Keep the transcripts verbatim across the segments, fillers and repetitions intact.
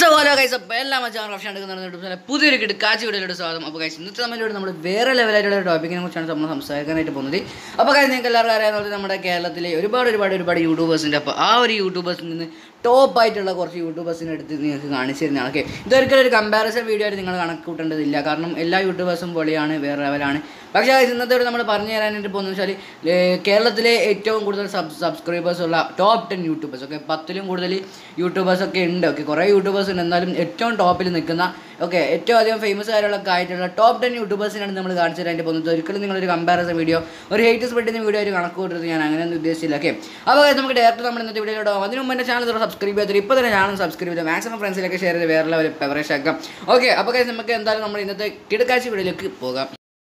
So hello guys, അപ്പോൾ എല്ലാ മച്ചാനും AFSHAN എടുക്കുന്ന പുതിയൊരു കിടക്കാച്ചി വീഡിയോയിലോട്ട് സ്വാഗതം. അപ്പോൾ guys ഇന്നത്തെ നമ്മളിവിടെ നമ്മൾ വേറെ ലെവലായിട്ടുള്ള ഒരു ടോപ്പിക്കിനെ കുറിച്ചാണ് നമ്മൾ സംസാരിക്കാനായിട്ട് പോകുന്നത്. അപ്പോൾ guys നിങ്ങൾക്ക് എല്ലാവർക്കും അറിയാവുന്നത് നമ്മുടെ കേരളത്തിലെ ഒരുപാട് ഒരുപാട് ഒരുപാട് യൂട്യൂബേഴ്സിൻ്റെ അപ്പോൾ ആ ഒരു യൂട്യൂബേഴ്സിൽ നിന്ന് ടോപ്പ് ആയിട്ടുള്ള കുറച്ച് യൂട്യൂബേഴ്സിനെ എടുത്ത് നിങ്ങൾക്ക് കാണിച്ചു തരുന്നതാണ്. ഓക്കെ, ഇതൊരിക്കലും ഒരു കമ്പാരിസൺ വീഡിയോ ആയിട്ട് നിങ്ങൾ കണക്ക് കൂട്ടേണ്ടതില്ല, കാരണം എല്ലാ യൂട്യൂബേഴ്സും പൊളിയാണ്, വേറെ ലെവലാണ്. പക്ഷേ ഇന്നത്തെ ഇവിടെ നമ്മൾ പറഞ്ഞു തരാനായിട്ട് പോകുന്നത് വെച്ചാൽ കേരളത്തിലെ ഏറ്റവും കൂടുതൽ സബ് സബ്സ്ക്രൈബേഴ്സ് ഉള്ള ടോപ്പ് ടെൻ യൂട്യൂബേഴ്സ്. ഓക്കെ, പത്തിലും കൂടുതൽ യൂട്യൂബേഴ്സൊക്കെ ഉണ്ട്. ഓക്കെ, കുറേ യൂട്യൂബേഴ്സ് ഉണ്ട്, എന്നാലും ഏറ്റവും ടോപ്പിൽ നിൽക്കുന്ന ഓക്കെ ഏറ്റവും അധികം ഫേമസ് ആയിട്ടുള്ളൊക്കെ ആയിട്ടുള്ള ടോപ്പ് ടെൻ യൂട്യൂബേഴ്സിനാണ് നമ്മൾ കാണിച്ചു തരാനായിട്ട് പോകുന്നത്. ഒരിക്കലും നിങ്ങളൊരു കമ്പാരിസൺ വീഡിയോ ഒരു ഹേറ്റ് സ്പ്രെഡിൻ്റെ വീഡിയോ ആയിട്ട് കണക്ക് കൂട്ടുന്നത് ഞാൻ അങ്ങനെയൊന്നും ഉദ്ദേശിച്ചില്ല. ഓക്കെ, അപ്പോൾ നമുക്ക് ഡയറക്റ്റ് നമ്മൾ ഇന്നത്തെ വീഡിയോയിലോട്ട് പോകും. അതിന് മുമ്പ് എൻ്റെ ചാനൽ സബ്സ്ക്രൈബ് ചെയ്തിട്ട് ഇപ്പോൾ തന്നെ ചാനൽ സബ്സ്ക്രൈബ് ചെയ്ത് മാക്സിമം ഫ്രണ്ട്സിലൊക്കെ ഷെയർ ചെയ്ത് വേറെ ലെവൽ ഫേവറേറ്റ് ആക്കാം. ഓക്കെ, അപ്പോൾ നമുക്ക് എന്തായാലും നമ്മൾ ഇന്നത്തെ കിടക്കാച്ചി വീഡിയോയിലേക്ക് പോകാം.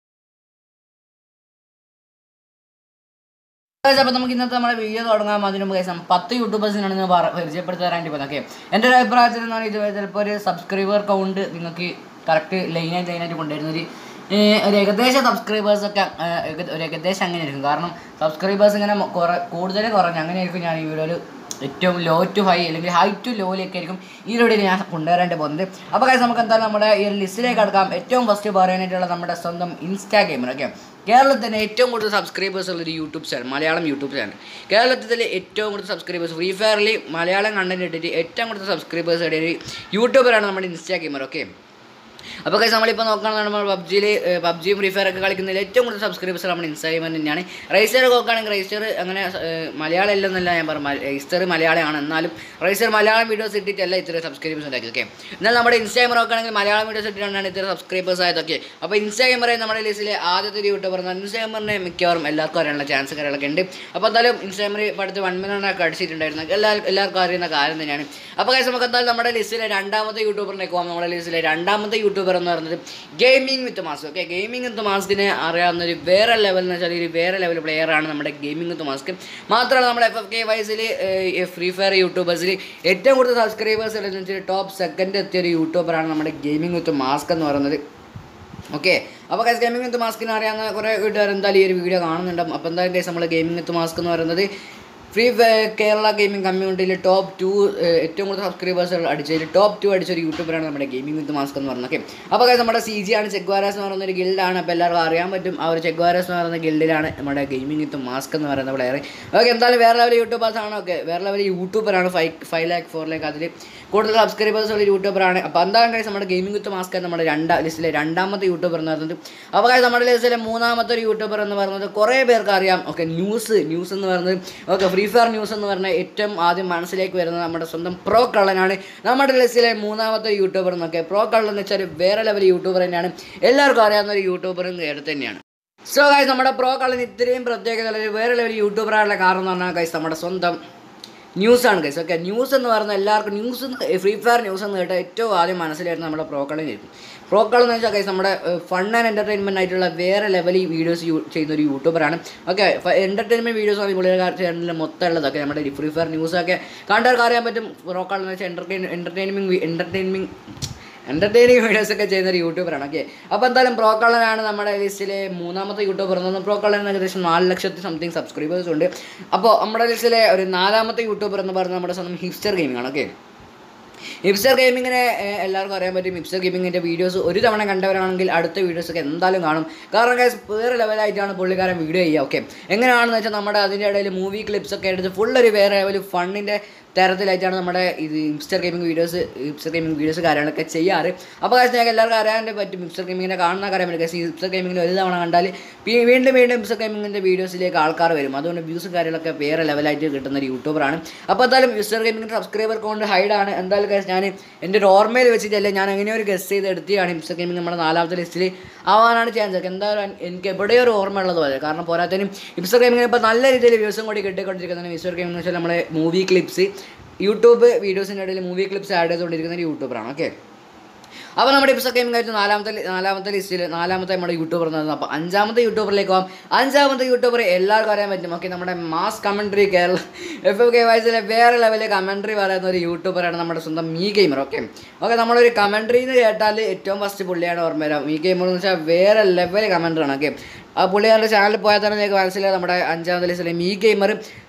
അപ്പോൾ നമുക്ക് ഇന്നത്തെ നമ്മുടെ വീഡിയോ തുടങ്ങാം. അതിന് മുമ്പ് കേസം പത്ത് യൂട്യൂബേഴ്സിനാണ് നിങ്ങൾ പരിചയപ്പെടുത്തി തരാനായിട്ട് പോകുന്നത്. ഓക്കെ, എൻ്റെ ഒരു അഭിപ്രായത്തിൽ നിന്നാണ് ഇത് ചിലപ്പോൾ ഒരു സബ്സ്ക്രൈബർ കൗണ്ട് നിങ്ങൾക്ക് കറക്റ്റ് ലൈനായിട്ട് ലൈനായിട്ട് കൊണ്ടുവരുന്നത് ഒരു ഏകദേശം സബ്സ്ക്രൈബേഴ്സൊക്കെ ഒരു ഏകദേശം അങ്ങനെ ആയിരിക്കും. കാരണം സബ്സ്ക്രൈബേഴ്സ് ഇങ്ങനെ കുറേ കൂടുതൽ കുറഞ്ഞ് അങ്ങനെയായിരിക്കും ഞാൻ ഈ വീഡിയോയിൽ ഏറ്റവും ലോ ടു ഹൈ അല്ലെങ്കിൽ ഹൈ ടു ലോയിലേക്ക് ആയിരിക്കും ഈ വീഡിയോയിൽ ഞാൻ കൊണ്ടുവരാനായിട്ട് പോകുന്നത്. അപ്പോൾ കാര്യം നമുക്ക് എന്തായാലും നമ്മുടെ ഈ ഒരു ലിസ്റ്റിലേക്ക് കിടക്കാം. ഏറ്റവും ഫസ്റ്റ് പറയാനായിട്ടുള്ള നമ്മുടെ സ്വന്തം ഇൻസ്റ്റാഗ്രാമിൽ. ഓക്കെ, കേരളത്തിൽ ഏറ്റവും കൂടുതൽ സബ്സ്ക്രൈബേഴ്സ് ഉള്ളൊരു YouTube channel, Malayalam YouTube channel. കേരളത്തിലെ ഏറ്റവും കൂടുതൽ സബ്സ്ക്രൈബേഴ്സ് ഫ്രീ ഫയറിൽ മലയാളം കണ്ടന്റ് ഇട്ടിട്ട് ഏറ്റവും കൂടുതൽ സബ്സ്ക്രൈബേഴ്സ് ഇടയിൽ ഒരു യൂട്യൂബറാണ് നമ്മുടെ ഇൻസ്റ്റാഗ്രാമർ. ഓക്കെ, അപ്പോൾ കൈസ് നമ്മളിപ്പോൾ നോക്കുകയാണെങ്കിൽ നമ്മൾ പബ്ജിയിൽ പബ്ജിയും ഫ്രീ ഫയർ ഒക്കെ കളിക്കുന്നതിൽ ഏറ്റവും കൂടുതൽ സബ്സ്ക്രൈബേഴ്സ് നമ്മുടെ ഇൻസ്റ്റാഗ്രാമിൽ തന്നെയാണ്. റൈസ്റ്റർ നോക്കുകയാണെങ്കിൽ റൈസ്റ്റർ അങ്ങനെ മലയാളം ഇല്ലെന്നല്ല ഞാൻ പറഞ്ഞു, റൈസ്റ്റർ മലയാളമാണ്, എന്നാലും റൈസ്റ്റർ മലയാളം വീഡിയോസ് ഇട്ടിട്ടല്ല ഇത്ര സബ്സ്ക്രൈബേഴ്സ് ഉണ്ടാക്കിയത്. ഓക്കെ, എന്നാൽ നമ്മുടെ ഇൻസ്റ്റാഗ്രാം നോക്കുകയാണെങ്കിൽ മലയാളം വീഡിയോസ് ഇട്ടിട്ടാണ് ഇത്ര സബ്സ്ക്രൈബേഴ്സ് ആയതൊക്കെ. അപ്പോൾ ഇൻസ്റ്റാഗ്രാം പറയും നമ്മുടെ ലിസ്റ്റിലെ ആദ്യത്തെ ഒരു യൂട്യൂബർ. ഇൻസ്റ്റാഗ്രാമറിനെ മിക്കവാറും എല്ലാവർക്കും അറിയാനുള്ള ചാൻസ് കാര്യങ്ങളൊക്കെ ഉണ്ട്. അപ്പോൾ എന്തായാലും ഇൻസ്റ്റാഗ്രാമിൽ ഇപ്പോൾ അടുത്ത് വൺ മില്യണൊക്കെ അടിച്ചിട്ടുണ്ടായിരുന്നു, എല്ലാ എല്ലാവർക്കും അറിയുന്ന കാര്യം തന്നെയാണ്. അപ്പോൾ കൈസ് നമുക്ക് എന്തായാലും നമ്മുടെ ലിസ്റ്റിലെ രണ്ടാമത്തെ യൂട്യൂബറിലേക്ക് പോകാം. നമ്മുടെ ലിസ്റ്റിലെ രണ്ടാമത്തെ യൂട്യൂബർ എന്ന് പറയുന്നത് Gaming with Mask. Okay, Gaming with മാസ്കിനെ അറിയാവുന്നൊരു വേറെ ലെവൽ എന്ന് വെച്ചാൽ ഒരു വേറെ ലെവൽ പ്ലെയറാണ് നമ്മുടെ ഗെയിമിംഗ് വിത്ത് മാസ്ക്. മാത്രമല്ല നമ്മുടെ എഫ് എഫ് കെ വൈസിൽ ഫ്രീ ഫയർ യൂട്യൂബേഴ്സിൽ ഏറ്റവും കൂടുതൽ സബ്സ്ക്രൈബേഴ്സ് ഉള്ളതെന്ന് വെച്ചാൽ ടോപ്പ് സെക്കൻഡ് എത്തിയൊരു യൂട്യൂബറാണ് നമ്മുടെ ഗെയിമിംഗ് വിത്ത് മാസ്ക് എന്ന് പറയുന്നത്. ഓക്കെ, അപ്പോൾ ഗൈസ് ഗെയിമിംഗ് വിത്ത് മാസ്കിനെ അറിയാവുന്ന കുറേ വീട്ടുകാർ എന്തായാലും ഈ ഒരു വീഡിയോ കാണുന്നുണ്ടാവും. അപ്പോൾ എന്തായാലും ഗൈസ് നമ്മൾ ഗെയിമിംഗ് വിത്ത് മാസ്ക് എന്ന് പറയുന്നത് ഫ്രീ കേരള ഗെയിമിംഗ് കമ്മ്യൂണിറ്റിയിൽ ടോപ്പ് ടു ഏറ്റവും കൂടുതൽ സബ്സ്ക്രൈബേഴ്സ് അടിച്ചതിൽ ടോപ്പ് ടു അടിച്ചൊരു യൂട്യൂബറാണ് നമ്മുടെ ഗെയിമിംഗ് വിത്ത് മാസ്ക് എന്ന് പറയുന്നത്. ഓക്കെ, അപ്പോൾ ഗൈസ് നമ്മുടെ സി ജി ആണ്, ചെഗ്വാരാസ് എന്ന് പറയുന്ന ഒരു ഗിൽഡാണ്. അപ്പോൾ എല്ലാവർക്കും അറിയാൻ പറ്റും ആ ഒരു ചെഗ്വാരാസ് എന്ന് പറയുന്ന ഗിൽഡിലാണ് നമ്മുടെ ഗെയിമിംഗ് വിത്ത് മാസ്ക് എന്ന് പറയുന്ന പ്ലെയർ. ഓക്കെ, എന്തായാലും വേറെ ലെവൽ യൂട്യൂബേഴ്സാണ്. ഓക്കെ, വേറെ ലെവൽ യൂട്യൂബറാണ്. Five five lakh four lakh അതിൽ കൂടുതൽ സബ്സ്ക്രൈബേഴ്സ് ഉള്ള യൂട്യൂബറാണ്. അപ്പോൾ എന്താണ് ഗൈസ് നമ്മുടെ ഗെയിമിംഗ് വിത്ത് മാസ്ക് നമ്മുടെ രണ്ടാം ലിസ്റ്റിലെ രണ്ടാമത്തെ യൂട്യൂബർ എന്ന് പറയുന്നത്. അപ്പോൾ ഗൈസ് നമ്മുടെ ലിസ്റ്റിലെ മൂന്നാമത്തെ ഒരു യൂട്യൂബർ എന്ന് പറയുന്നത് കുറേ പേർക്ക് അറിയാം. ഓക്കെ, ന്യൂസ് ന്യൂസ് എന്ന് പറയുന്നത് ഓക്കെ ഫ്രീ ഫയർ ന്യൂസ് എന്ന് പറഞ്ഞാൽ ഏറ്റവും ആദ്യം മനസ്സിലേക്ക് വരുന്നത് നമ്മുടെ സ്വന്തം പ്രോ കള്ളനാണ് നമ്മുടെ ലിസ്റ്റിലെ മൂന്നാമത്തെ യൂട്യൂബർ എന്നൊക്കെ. പ്രോ കള്ളൻ എന്ന് വെച്ചാൽ വേറെ ലെവൽ യൂട്യൂബർ തന്നെയാണ്, എല്ലാവർക്കും അറിയാവുന്ന ഒരു യൂട്യൂബർ നേരത്തെ തന്നെയാണ്. സോ ഗൈസ് നമ്മുടെ പ്രോ കള്ളൻ ഇത്രയും പ്രത്യേകത വേറെ ലെവൽ യൂട്യൂബറായുള്ള കാരണം എന്ന് പറഞ്ഞാൽ ഗൈസ് നമ്മുടെ സ്വന്തം ന്യൂസാണ് ഗൈസ്. ഓക്കെ, ന്യൂസ് എന്ന് പറഞ്ഞാൽ എല്ലാവർക്കും ന്യൂസ് ഫ്രീ ഫയർ ന്യൂസ് എന്ന് കേട്ടാൽ ഏറ്റവും ആദ്യം മനസ്സിലായിരുന്നു നമ്മുടെ പ്രോ കളനായിരിക്കും. പ്രോ കളൻ എന്ന് വെച്ചാൽ ഗൈസ് നമ്മുടെ ഫൺ ആൻഡ് എൻ്റർടൈൻമെൻറ്റ് ആയിട്ടുള്ള വേറെ ലെവലിൽ വീഡിയോസ് ചെയ്യുന്ന ഒരു യൂട്യൂബറാണ്. ഓക്കെ, എൻ്റർടൈൻമെൻറ്റ് വീഡിയോസ് ആണ് പുള്ളിയുടെ ചാനലിൽ മൊത്തം ഉള്ളതൊക്കെ നമ്മുടെ ഫ്രീ ഫയർ ന്യൂസൊക്കെ കണ്ടവർക്ക് അറിയാൻ പറ്റും. പ്രോ കളൻ എന്ന് വെച്ചാൽ എൻ്റർടൈൻ എൻ്റർടൈൻമെൻറ്റ് എൻ്റർടൈൻമെൻറ്റ് എൻ്റർടൈനിങ് വീഡിയോസൊക്കെ ചെയ്യുന്ന ഒരു യൂട്യൂബറാണ്. ഓക്കെ, അപ്പോൾ എന്തായാലും പ്രോ കള്ളനാണ് നമ്മുടെ ലിസ്റ്റിലെ മൂന്നാമത്തെ യൂട്യൂബർ എന്ന്. പ്രോ കള്ളൻ ഏകദേശം നാല് ലക്ഷത്തി സംതിങ് സബ്സ്ക്രൈബേഴ്സ് ഉണ്ട്. അപ്പോൾ നമ്മുടെ ലിസ്റ്റിലെ ഒരു നാലാമത്തെ യൂട്യൂബർ എന്ന് പറയുന്നത് നമ്മുടെ സ്വന്തം ഹിപ്സ്റ്റർ ഗെയിമിംഗ് ആണ്. ഓക്കെ, ഹിപ്സ്റ്റർ ഗെയിമിങ്ങിനെ എല്ലാവർക്കും അറിയാൻ പറ്റും. ഹിപ്സ്റ്റർ ഗെയിമിങ്ങിൻ്റെ വീഡിയോസ് ഒരു തവണ കണ്ടവരാണെങ്കിൽ അടുത്ത വീഡിയോസൊക്കെ എന്തായാലും കാണും, കാരണം ഗൈസ് വേറെ ലെവലായിട്ടാണ് പുള്ളിക്കാരൻ വീഡിയോ ചെയ്യുക. ഓക്കെ, എങ്ങനെയാണെന്ന് വെച്ചാൽ നമ്മുടെ അതിൻ്റെ ഇടയിൽ മൂവി ക്ലിപ്സൊക്കെ എടുത്ത് ഫുള്ളൊരു വേറെ ലെവൽ ഫണ്ണിൻ്റെ തരത്തിലായിട്ടാണ് നമ്മുടെ ഇത് Hipster Gaming videos Hipster Gaming videos കാര്യങ്ങളൊക്കെ ചെയ്യാറ്. അപ്പോൾ കാശ് ഞങ്ങൾക്ക് എല്ലാവർക്കും അറിയാൻ പറ്റും ഹിപ്സ്റ്റർ ഗെയിമിങ്ങിനെ കാണുന്ന കാര്യം പറ്റും. കാശ് ഹിപ്സ്റ്റർ ഗെയിമിങ്ങിൽ ഒരു തവണ കണ്ടാൽ വീണ്ടും വീണ്ടും ഹിപ്സ്റ്റർ ഗെയിമിങ്ങിൻ്റെ വീഡിയോസിലേക്ക് ആൾക്കാർ വരും. അതുകൊണ്ട് വ്യൂസും കാര്യങ്ങളൊക്കെ വേറെ ലെവലായിട്ട് കിട്ടുന്ന ഒരു യൂട്യൂബറാണ്. അപ്പോൾ എന്തായാലും ഹിപ്സ്റ്റർ ഗെയിമിങ്ങിൻ്റെ സബ്സ്ക്രൈബർ കൊണ്ട് ഹൈഡാണ്. എന്തായാലും കാശ് ഞാൻ എൻ്റെ ഒരു ഓർമ്മയിൽ വെച്ചിട്ടല്ലേ ഞാൻ എങ്ങനെ ഒരു ഗസ് ചെയ്ത് എടുത്തിയാണ് ഹിപ്സ്റ്റർ ഗെയിമിംഗ് നമ്മുടെ നാലാമത്തെ ലിസ്റ്റിൽ ആവാനാണ് ചാൻസ്. ഒക്കെ എന്തായാലും എനിക്ക് എവിടെയോ ഒരു ഓർമ്മ ഉള്ളത് പോലെ, കാരണം പോരാത്തതിനും ഹിപ്സ്റ്റർ ഗെയിമിങ്ങിന് ഇപ്പോൾ നല്ല രീതിയിൽ വ്യൂസും കൂടി കിട്ടിക്കൊണ്ടിരിക്കുന്നതാണ്. ഹിപ്സ്റ്റർ ഗെയിമിംഗ് എന്ന് വെച്ചാൽ നമ്മുടെ മൂവി ക്ലിപ്സ് യൂട്യൂബ് വീഡിയോസിൻ്റെ ഇടയിൽ മൂവി ക്ലിപ്സ് ആഡ് ചെയ്തുകൊണ്ടിരിക്കുന്ന ഒരു യൂട്യൂബറാണ്. ഓക്കെ, അപ്പോൾ നമ്മുടെ ഹിപ്സ്റ്റർ ഗെയിമിംഗ് ആയിട്ട് നാലാമത്തെ നാലാമത്തെ ലിസ്റ്റിൽ നാലാമത്തെ നമ്മുടെ യൂട്യൂബർ എന്ന് പറയുന്നത്. അപ്പോൾ അഞ്ചാമത്തെ യൂട്യൂബറിലേക്ക് പോകാം. അഞ്ചാമത്തെ യൂട്യൂബർ എല്ലാവർക്കും അറിയാൻ പറ്റും. ഓക്കെ, നമ്മുടെ mass commentary Kerala F F K വൈസിലെ വേറെ ലെവലിൽ കമൻട്രി പറയുന്ന ഒരു യൂട്യൂബറാണ് നമ്മുടെ സ്വന്തം മീ ഗെയിമർ. ഓക്കെ ഓക്കെ നമ്മളൊരു കമൻട്രി എന്ന് കേട്ടാൽ ഏറ്റവും ഫസ്റ്റ് പുള്ളിയാണ് ഓർമ്മ വരാം. മീ ഗെയിമർ എന്ന് വെച്ചാൽ വേറെ ലെവൽ കമൻട്രാണ്. ഓക്കെ, ആ പുള്ളിയുടെ ചാനലിൽ പോയാൽ തന്നെ നിങ്ങൾക്ക് മനസ്സിലായി നമ്മുടെ അഞ്ചാമത്തെ ലിസ്റ്റിലെ Me Gamer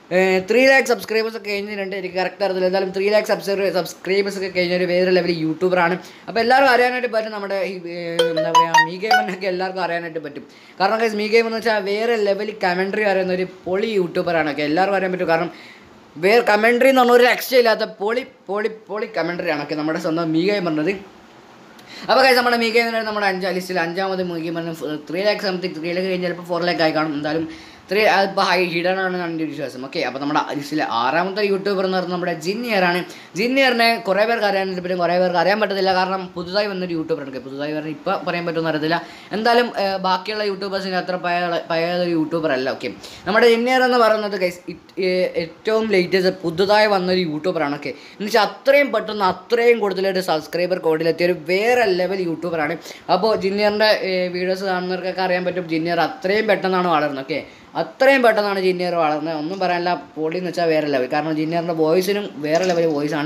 three lakh subscribers ഒക്കെ കഴിഞ്ഞിട്ടുണ്ട്. എനിക്ക് കറക്റ്റ് അറിയില്ല, എന്തായാലും ത്രീ ലാക്ക് സബ്സ്ക്രൈബ് സബ്സ്ക്രൈബേഴ്സ് ഒക്കെ കഴിഞ്ഞ ഒരു വേറെ ലെവൽ യൂട്യൂബറാണ്. അപ്പോൾ എല്ലാവർക്കും അറിയാനായിട്ട് പറ്റും, നമ്മുടെ ഈ എന്താ പറയുക മീ ഗെയിമറിനൊക്കെ എല്ലാവർക്കും അറിയാനായിട്ട് പറ്റും. കാരണം ഗൈസ് മീ ഗെയിം എന്ന് വെച്ചാൽ വേറെ ലെവൽ കമൻട്രി അറിയുന്ന ഒരു പൊളി യൂട്യൂബറാണ്. ഒക്കെ എല്ലാവർക്കും അറിയാൻ പറ്റും. കാരണം വേറെ കമൻട്രി എന്ന് പറഞ്ഞാൽ ഒരു രക്ഷയില്ലാത്ത പൊളി പൊളി പൊളി കമൻട്രി ആണൊക്കെ നമ്മുടെ സ്വന്തം മീ ഗെയിം പറഞ്ഞത്. അപ്പോൾ ഗൈസ് നമ്മുടെ മീ ഗെയിം എന്ന് നമ്മുടെ അഞ്ചാം ലിസ്റ്റിൽ അഞ്ചാമത് മീ ഗെയിം പറഞ്ഞ three lakh something three lakh കഴിഞ്ഞ് ചിലപ്പോൾ ഫോർ ലാക്ക് ആയി കാണും. എന്തായാലും ത്രീ അതിപ്പോൾ ഹൈ ഹിഡൻ ആണെന്നാണ് എൻ്റെ വിശ്വാസം. ഓക്കെ, അപ്പോൾ നമ്മുടെ ലിസ്റ്റിലെ ആറാമത്തെ യൂട്യൂബർ എന്ന് പറഞ്ഞാൽ നമ്മുടെ ജിന്നിയറാണ്. ജിന്നിയറിനെ കുറേ പേർക്ക് അറിയാനായിട്ട് പറ്റും, കുറേ പേർക്ക് അറിയാൻ പറ്റത്തില്ല. കാരണം പുതുതായി വന്നൊരു യൂട്യൂബറാണ്. പുതുതായി പറഞ്ഞാൽ ഇപ്പോൾ പറയാൻ പറ്റുമെന്ന് അറിയത്തില്ല. എന്തായാലും ബാക്കിയുള്ള യൂട്യൂബേഴ്സിന് അത്ര പഴയ പഴയൊരു യൂട്യൂബർ അല്ല. ഓക്കെ, നമ്മുടെ ജിന്നിയർ എന്ന് പറയുന്നത് ഗൈസ് ഏറ്റവും ലേറ്റസ്റ്റ് പുതുതായി വന്നൊരു യൂട്യൂബറാണ്. ഓക്കെ, എന്ന് വെച്ചാൽ അത്രയും പെട്ടെന്ന് അത്രയും കൂടുതലായിട്ട് സബ്സ്ക്രൈബർ കോഡിലെത്തിയ ഒരു വേറെ ലെവൽ യൂട്യൂബറാണ്. അപ്പോൾ ജിന്നിയറിൻ്റെ വീഡിയോസ് കാണുന്നവർക്കൊക്കെ അറിയാൻ പറ്റും ജിന്നിയർ അത്രയും പെട്ടെന്നാണ് വളർന്നത്. ഓക്കെ, അത്രയും പെട്ടെന്നാണ് ജിന്നിയർ വളർന്നത്. ഒന്നും പറയാനില്ല, പൊളി എന്ന് വെച്ചാൽ വേറെ ലെവൽ. കാരണം ജിന്നിയറിൻ്റെ വോയിസിനും വേറെ ലെവൽ വോയിസാണ്.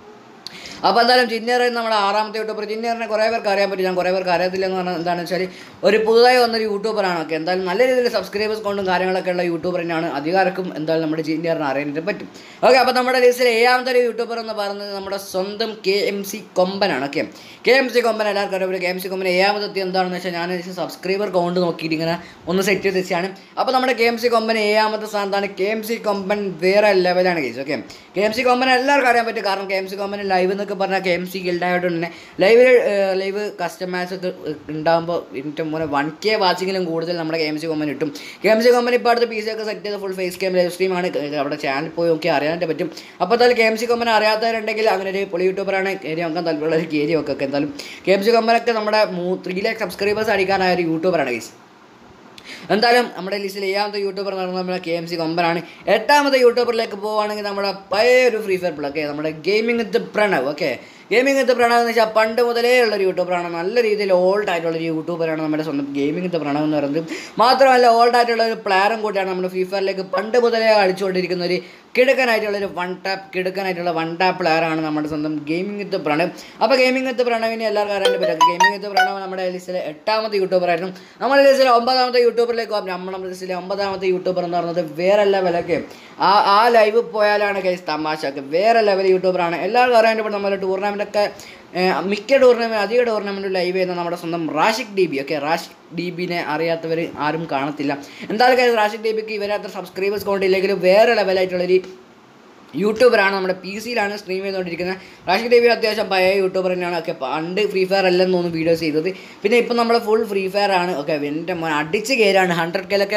അപ്പോൾ എന്തായാലും ജിന്നിയർ നമ്മുടെ ആറാമത്തെ യൂട്യൂബർ. ജിന്നിയറിനെ കുറേ പേർക്ക് അറിയാൻ പറ്റും, ഞാൻ കുറേ പേർക്ക് അറിയത്തില്ല എന്ന് പറഞ്ഞാൽ എന്താണെന്ന് വെച്ചാൽ ഒരു പുതുതായി വന്നൊരു യൂട്യൂബറാണ്. ഒക്കെ എന്തായാലും നല്ല രീതിയിൽ സബ്സ്ക്രൈബേഴ്സ് കൊണ്ടും കാര്യങ്ങളൊക്കെ ഉള്ള യൂട്യൂബർ തന്നെയാണ്. അധികാർക്കും എന്തായാലും നമ്മുടെ ജിന്നിയറിനെ അറിയാനായിട്ട് പറ്റും. ഓക്കെ, അപ്പോൾ നമ്മുടെ ലിസ്റ്റിൽ ഏഴാമത്തെ ഒരു യൂട്യൂബർ എന്ന് പറയുന്നത് നമ്മുടെ സ്വന്തം കെ എം സി കൊമ്പനാണ്. Okay, K M C Komban എല്ലാവർക്കും അറിയാം. കെ എം സി കൊമ്പൻ ഏഴാമതെത്തി എന്താണെന്ന് വെച്ചാൽ ഞാൻ സബ്സ്ക്രൈബർ കൗണ്ട് നോക്കിയിട്ട് ഇങ്ങനെ ഒന്ന് സെറ്റ് ചെയ്ത് വെച്ചാണ്. അപ്പോൾ നമ്മുടെ കെ എം സി കൊമ്പൻ ഏഴാമത്തെ സ്ഥാനത്താണ്. കെ എം സി കൊമ്പൻ വേറെ ലെവലാണ് case. Okay, K M C Komban എല്ലാവർക്കും അറിയാൻ പറ്റും. കാരണം K M C Komban live എന്നൊക്കെ പറഞ്ഞാൽ കെ എം സി ഗിൽഡായിട്ട് തന്നെ ലൈവ് ലൈവ് കസ്റ്റമേഴ്സ് ഒക്കെ ഉണ്ടാകുമ്പോൾ ഏറ്റവും പോലെ വൺ കെ വാച്ചിങ്ങിലും കൂടുതൽ നമ്മുടെ കെ എം സി കൊമ്പൻ കിട്ടും. കെ എം സി കൊമ്പൻ ഇപ്പോൾ അടുത്ത് പി സി ഒക്കെ സെറ്റ് ചെയ്ത് ഫുൾ ഫേസ് ക്യാം ലൈവ് സ്ട്രീമാണ്. അവിടെ ചാനൽ പോയി നോക്കി അറിയാനായിട്ട് പറ്റും. അപ്പോൾ എന്തായാലും കെ എം സി കൊമ്പൻ അറിയാത്തവരുണ്ടെങ്കിൽ അങ്ങനെ ഒരു പൊളി യൂട്യൂബറാണ് കയറി നോക്കാൻ താല്പര്യമുള്ള ഒരു കയറി ഒക്കെ. എന്തായാലും കെ എം സി കൊമ്പനൊക്കെ നമ്മുടെ ത്രീ ലാക്ക് സബ്സ്ക്രൈബേഴ്സ് അടിക്കാനായ ഒരു യൂട്യൂബറാണ് ഗൈസ്. എന്തായാലും നമ്മുടെ ലിസ്റ്റിൽ ഏഴാമത്തെ യൂട്യൂബർ എന്ന് പറയുന്നത് നമ്മുടെ കെ എം സി കൊമ്പനാണ്. എട്ടാമത്തെ യൂട്യൂബറിലേക്ക് പോവുകയാണെങ്കിൽ നമ്മുടെ പഴയ ഒരു ഫ്രീ ഫയർ പ്ലേ. ഓക്കെ, നമ്മുടെ Gaming with Pranav. Okay, Gaming with Pranav എന്ന് വെച്ചാൽ പണ്ട് മുതലേ ഉള്ളൊരു യൂട്യൂബറാണ്. നല്ല രീതിയിൽ ഓൾഡ് ആയിട്ടുള്ളൊരു യൂട്യൂബറാണ് നമ്മുടെ സ്വന്തം ഗെയിമിംഗ് വിത്ത് പ്രണവ് എന്ന് പറയുന്നത്. മാത്രമല്ല ഓൾഡ് ആയിട്ടുള്ള ഒരു പ്ലെയറും കൂടിയാണ്. നമ്മുടെ ഫ്രീ ഫയറിലേക്ക് പണ്ട് മുതലേ കളിച്ചുകൊണ്ടിരിക്കുന്ന ഒരു കിടുക്കനായിട്ടുള്ളൊരു വൺ ടാപ്പ് കിടുക്കനായിട്ടുള്ള വൺ ടാപ്പ് പ്ലെയറാണ് നമ്മുടെ സ്വന്തം ഗെയിമിംഗ് വിത്ത് പ്രണവ്. അപ്പോൾ ഗെയിമിംഗ് വിത്ത് പ്രണവിനെ എല്ലാവർക്കും അറിയാൻ പറ്റും. ഗെയിമിംഗ് വിത്ത് പ്രണവ് നമ്മുടെ ലിസ്റ്റിലെ എട്ടാമത്തെ യൂട്യൂബറായിരുന്നു. നമ്മുടെ ലിസ്റ്റിലെ ഒമ്പതാമത്തെ യൂട്യൂബറിലേക്ക് പോകാം. നമ്മുടെ ലിസ്റ്റിലെ ഒമ്പതാമത്തെ യൂട്യൂബർ എന്ന് പറയുന്നത് വേറെ ലെവലൊക്കെ ആ ആ ലൈവ് പോയാലാണ് ഗൈസ് തമാശയൊക്കെ വേറെ ലെവൽ യൂട്യൂബറാണ്. എല്ലാവർക്കും അറിയാൻ പറ്റും. നമ്മുടെ ടൂർണമെൻറ്റൊക്കെ മിക്ക ടൂർണമെൻറ്റ് അധിക ടൂർണമെൻറ്റ് ലൈവ് ചെയ്യുന്ന നമ്മുടെ സ്വന്തം Rashik D B. Okay, Rashik D ബിനെ അറിയാത്തവർ ആരും കാണത്തില്ല. എന്തായാലും റാഷിക് ഡി ബിക്ക് ഇവരെ അത്ര സബ്സ്ക്രൈബേഴ്സ് കൊണ്ടില്ലെങ്കിലും വേറെ ലെവലായിട്ടുള്ളൊരു യൂട്യൂബറാണ്. നമ്മുടെ പി സിയിലാണ് സ്ട്രീം ചെയ്തുകൊണ്ടിരിക്കുന്നത്. റാഷിക് ഡി ബി അത്യാവശ്യം പഴയ യൂട്യൂബർ തന്നെയാണ്. ഒക്കെ പണ്ട് ഫ്രീ ഫയർ അല്ലെന്ന് തോന്നുന്നു വീഡിയോസ് ചെയ്തത്. പിന്നെ ഇപ്പം നമ്മൾ ഫുൾ ഫ്രീ ഫയർ ആണ്. ഓക്കെ, എൻ്റെ മോൻ അടിച്ച് കയറാണ്. ഹൺഡ്രഡ് കെയിലൊക്കെ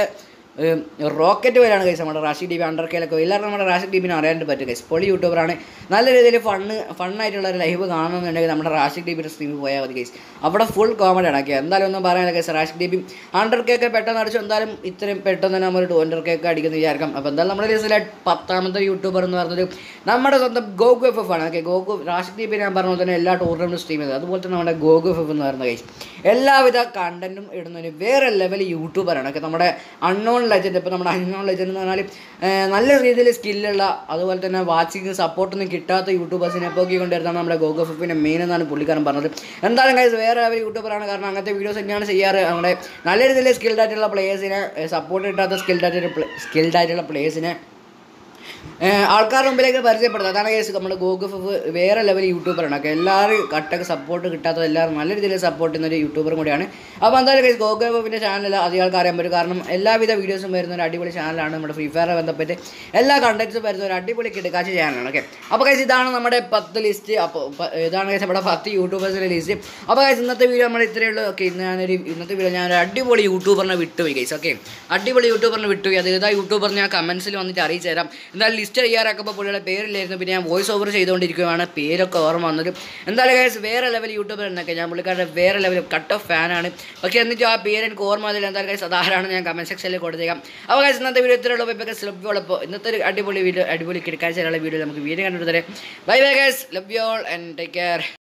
റോക്കറ്റ് വരെയാണ് ഗൈസ് നമ്മുടെ റാഷിക് ഡി ബി. ഹൺഡ്രഡ് കെയിലൊക്കെ എല്ലാവർക്കും നമ്മുടെ റാഷിക് ഡി ബിനെ അറിയാനായിട്ട് പറ്റും ഗൈസ്. പൊളി യൂട്യൂബറാണ്. നല്ല രീതിയിൽ ഫണ്ണ് ഫണ്ണായിട്ടുള്ള ഒരു ലൈവ് കാണുന്നുണ്ടെങ്കിൽ നമ്മുടെ റാഷിക് ഡി ബിയുടെ സ്ട്രീമിൽ പോയാൽ മതി ഗൈസ്. അവിടെ ഫുൾ കോമഡി ആണ്. ഓക്കെ, എന്തായാലും ഒന്നും പറയാനില്ല guys. Rashik D B hundred കെയൊക്കെ പെട്ടെന്ന് അടിച്ചു. എന്തായാലും ഇത്രയും പെട്ടെന്ന് തന്നെ നമ്മൾ ടു ഹൺഡ്രഡ് കെയൊക്കെ അടിക്കുന്ന വിചാരിക്കാം. അപ്പോൾ എന്തായാലും നമ്മുടെ ലിസ്റ്റിലെ പത്താമത്തെ യൂട്യൂബർ എന്ന് പറയുന്നത് നമ്മുടെ സ്വന്തം ഗോകു എഫ് എഫ് ആണ്. Okay, Goku Rashik D B ഞാൻ പറഞ്ഞ പോലെ തന്നെ എല്ലാ ടൂർണമെൻറ്റും സ്ട്രീം ചെയ്തത്. അതുപോലെ തന്നെ നമ്മുടെ ഗോകു എഫ് എഫ് എന്ന് പറയുന്ന ഗൈസ് എല്ലാവിധ കണ്ടന്റും ഇടുന്നതിന് വേറെ ലെവൽ യൂട്യൂബറാണ്. ഓക്കെ, നമ്മുടെ അൺനോൺ ലെജൻഡ്. ഇപ്പോൾ നമ്മുടെ അൺനോൺ ലെജൻഡ് എന്ന് പറഞ്ഞാൽ നല്ല രീതിയിൽ സ്കില്ലുള്ള അതുപോലെ തന്നെ വാച്ചിങ് സപ്പോർട്ടൊന്നും കിട്ടാത്ത യൂട്യൂബേഴ്സിനെ പോക്കി കൊണ്ടുവരുന്നതാണ് നമ്മുടെ ഗോകു എഫ് എഫിൻ്റെ മെയിൻ എന്നാണ് പുള്ളിക്കാരൻ പറഞ്ഞത്. എന്തായാലും ഗൈസ് വേറെ ലെവൽ യൂട്യൂബറാണ്. കാരണം അങ്ങനത്തെ വീഡിയോസ് തന്നെയാണ് ചെയ്യാറ്. നമ്മുടെ നല്ല രീതിയിൽ സ്കിൽഡ് ആയിട്ടുള്ള പ്ലേയേഴ്സിനെ സപ്പോർട്ട് കിട്ടാത്ത സ്കിൽഡ് ആയിട്ടുള്ള സ്കിൽഡ് ആയിട്ടുള്ള പ്ലേയേഴ്സിനെ ആൾക്കാരുടെ മുമ്പിലേക്ക് പരിചയപ്പെടുത്തുക. അതാണ് കേസ് നമ്മുടെ ഗോകു എഫ് എഫ് വേറെ ലെവൽ യൂട്യൂബറാണ്. ഒക്കെ എല്ലാവരും കട്ടൊക്കെ സപ്പോർട്ട് കിട്ടാത്തത് എല്ലാവരും നല്ല രീതിയിൽ സപ്പോർട്ട് ചെയ്യുന്ന ഒരു യൂട്യൂബറും കൂടിയാണ്. അപ്പോൾ എന്തായാലും കേസ് ഗോകു എഫ് എഫിൻ്റെ ചാനൽ അധികം ആൾക്കാർ അറിയാൻ പറ്റും. കാരണം എല്ലാവിധ വീഡിയോസും വരുന്ന ഒരു അടിപൊളി ചാനലാണ്. നമ്മുടെ ഫ്രീ ഫയറെ ബന്ധപ്പെട്ട് എല്ലാ കണ്ടന്റ്സും വരുന്ന ഒരു അടിപൊളി കിടക്കാച്ച ചാനലാണ്. ഓക്കെ, അപ്പോൾ കേസ് ഇതാണ് നമ്മുടെ പത്ത് ലിസ്റ്റ്. അപ്പോൾ ഇതാണ് കേസ് നമ്മുടെ പത്ത് യൂട്യൂബേഴ്സിൻ്റെ ലിസ്റ്റ്. അപ്പോൾ കേസ് ഇന്നത്തെ വീഡിയോ നമ്മൾ ഇത്രയേ ഉള്ളൂ. ഓക്കെ, ഇന്ന് ഞാനൊരു ഇന്നത്തെ വീഡിയോ ഞാനൊരു അടിപൊളി യൂട്യൂബറിനെ വിട്ടുപോയി കേസ്. ഓക്കെ, അടിപൊളി യൂട്യൂബറിനെ വിട്ടുപോയി. അത് ഏതാ യൂട്യൂബർ ഞാൻ കമൻസിൽ വന്നിട്ട് അറിയിച്ചു തരാം. എന്തായാലും ലിസ്റ്റ് ചെയ്യാറാക്കുമ്പോൾ പുള്ളിയുടെ പേരില്ലായിരുന്നു. പിന്നെ ഞാൻ വോയിസ് ഓവർ ചെയ്തുകൊണ്ടിരിക്കുകയാണ്, പേരൊക്കെ ഓർമ്മ വന്നത്. എന്തായാലും ഗൈസ് വേറെ ലെവൽ യൂട്യൂബർ എന്നൊക്കെ ഞാൻ പുള്ളിക്കാരുടെ വേറെ ലെവൽ കട്ട് ഓഫ് ഫാനാണ്. പക്ഷേ എന്നിട്ട് ആ പേര് എനിക്ക് ഓർമ്മ വന്നില്ല. എന്തായാലും ഗൈസ് അതാരാണ് ഞാൻ കമൻറ്റ് സെക്ഷനിൽ കൊടുത്തേക്കാം. അപ്പോൾ ഗൈസ് ഇന്നത്തെ വീഡിയോ ഇത്രയുള്ള ഇപ്പോൾ ലവ് യു. അപ്പോൾ ഇന്നത്തെ ഒരു അടിപൊളി വീഡിയോ അടിപൊളി കിടക്കാഴ്ചയുള്ള വീഡിയോ നമുക്ക് വീഡിയോ കണ്ടിട്ട് തരാം. Bye bye guys, love you all and take care.